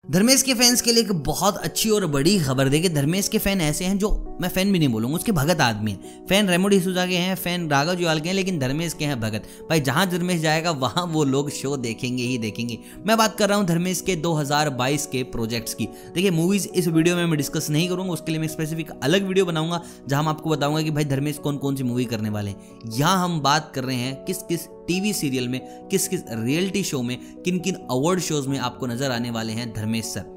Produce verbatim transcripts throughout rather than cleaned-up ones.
धर्मेश के फैंस के लिए एक बहुत अच्छी और बड़ी खबर। देखिए, धर्मेश के फैन ऐसे हैं जो मैं फैन भी नहीं बोलूंगा, उसके भगत आदमी हैं। फैन रेमो डिसूजा के हैं, फैन राघव जुयाल के हैं, लेकिन धर्मेश के हैं भगत। भाई जहां धर्मेश जाएगा वहां वो लोग शो देखेंगे ही देखेंगे। मैं बात कर रहा हूं धर्मेश के दो हज़ार बाईस के प्रोजेक्ट्स की। देखिए, मूवीज इस वीडियो में मैं डिस्कस नहीं करूंगा, उसके लिए मैं स्पेसिफिक अलग वीडियो बनाऊंगा जहां मैं आपको बताऊंगा कि भाई धर्मेश कौन कौन सी मूवी करने वाले हैं। यहां हम बात कर रहे हैं किस किस टीवी सीरियल में, किस किस रियलिटी शो में, किन किन अवार्ड शोज में आपको नजर आने वाले हैं धर्मेश सर।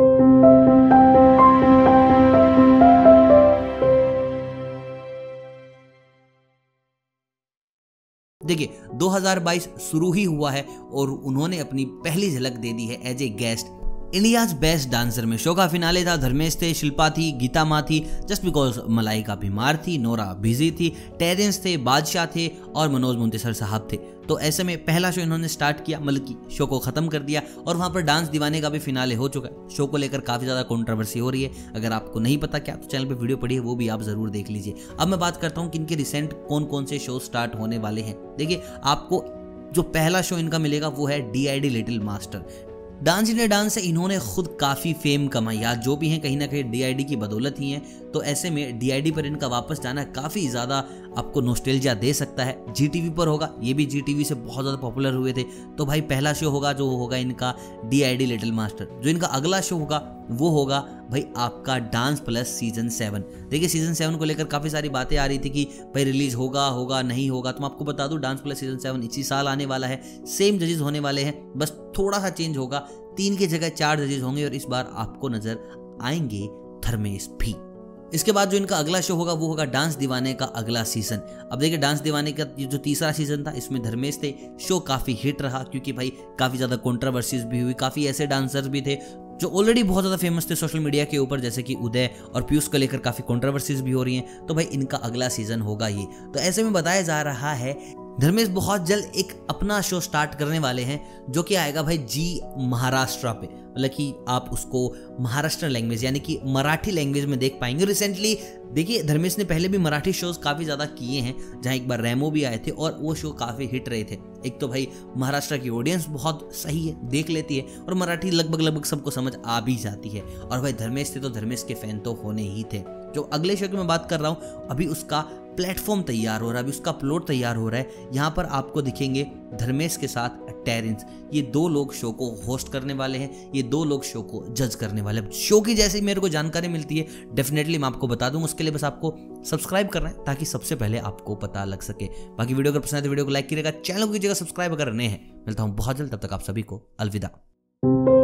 देखिए, दो हज़ार बाईस शुरू ही हुआ है और उन्होंने अपनी पहली झलक दे दी है as a guest India's best dancer में। शो का फिनाले था, धर्मेश थे, शिल्पा थी, गीता माँ थी, जस्ट बिकॉज मलाइका बीमार थी, नोरा बिजी थी, टेरेंस थे, बादशाह थे और मनोज मुंतशिर साहब थे। तो ऐसे में पहला शो इन्होंने स्टार्ट किया, मतलब कि शो को खत्म कर दिया और वहां पर डांस दीवाने का भी फिनाले हो चुका है। शो को लेकर काफी ज्यादा कंट्रोवर्सी हो रही है। अगर आपको नहीं पता क्या, तो चैनल पे वीडियो पड़ी है, वो भी आप जरूर देख लीजिए। अब मैं बात करता हूँ कि इनके रिसेंट कौन कौन से शो स्टार्ट होने वाले हैं। देखिए, आपको जो पहला शो इनका मिलेगा वो है D I D little master. Dance India dance से इन्होंने खुद काफ़ी फेम कमाई, आज जो भी हैं कहीं ना कहीं डीआईडी की बदौलत ही हैं। तो ऐसे में डीआईडी पर इनका वापस जाना काफ़ी ज़्यादा आपको नॉस्टैल्जिया दे सकता है। जीटीवी पर होगा, ये भी जीटीवी से बहुत ज़्यादा पॉपुलर हुए थे। तो भाई पहला शो होगा जो होगा इनका डीआईडी लिटिल मास्टर। जो इनका अगला शो होगा वो होगा भाई आपका डांस प्लस सीजन सेवन। देखिए, सीजन सेवन को लेकर काफ़ी सारी बातें आ रही थी कि भाई रिलीज होगा होगा नहीं होगा। तो मैं आपको बता दूं, डांस प्लस सीजन सेवन इसी साल आने वाला है। सेम जजेस होने वाले हैं, बस थोड़ा सा चेंज होगा, तीन की जगह चार जजेस होंगे और इस बार आपको नजर आएंगे धर्मेश भी। इसके बाद जो इनका अगला शो होगा वो होगा डांस दीवाने का अगला सीजन। अब देखिए, डांस दीवाने का जो तीसरा सीजन था इसमें धर्मेश थे। शो काफी हिट रहा क्योंकि भाई काफी ज्यादा कंट्रोवर्सीज भी हुई, काफी ऐसे डांसर्स भी थे जो ऑलरेडी बहुत ज़्यादा फेमस थे सोशल मीडिया के ऊपर, जैसे कि उदय और पीयूष को लेकर काफ़ी कंट्रोवर्सीज भी हो रही हैं। तो भाई इनका अगला सीजन होगा ये। तो ऐसे में बताया जा रहा है धर्मेश बहुत जल्द एक अपना शो स्टार्ट करने वाले हैं जो कि आएगा भाई जी महाराष्ट्र पे, मतलब कि आप उसको महाराष्ट्र लैंग्वेज यानी कि मराठी लैंग्वेज में देख पाएंगे। रिसेंटली देखिए, धर्मेश ने पहले भी मराठी शोज काफ़ी ज़्यादा किए हैं, जहाँ एक बार रेमो भी आए थे और वो शो काफ़ी हिट रहे थे। एक तो भाई महाराष्ट्र की ऑडियंस बहुत सही है, देख लेती है, और मराठी लगभग लगभग सबको समझ आ भी जाती है। और भाई धर्मेश थे तो धर्मेश के फैन तो होने ही थे। जो अगले शो की मैं बात कर रहा हूँ, अभी उसका प्लेटफॉर्म तैयार हो रहा है, अभी उसका प्लॉट तैयार हो रहा है। यहाँ पर आपको दिखेंगे धर्मेश के साथ टेरेंस। ये दो लोग शो को होस्ट करने वाले हैं, ये दो लोग शो को जज करने वाले हैं। शो की जैसे मेरे को जानकारी मिलती है डेफिनेटली मैं आपको बता दूं। उसके लिए बस आपको सब्सक्राइब करना है ताकि सबसे पहले आपको पता लग सके। बाकी वीडियो अगर पसंद है तो वीडियो को लाइक कीजिएगा, चैनल को कीजिएगा सब्सक्राइब अगर नए हैं। मिलता हूं बहुत जल्द, तब तक आप सभी को अलविदा।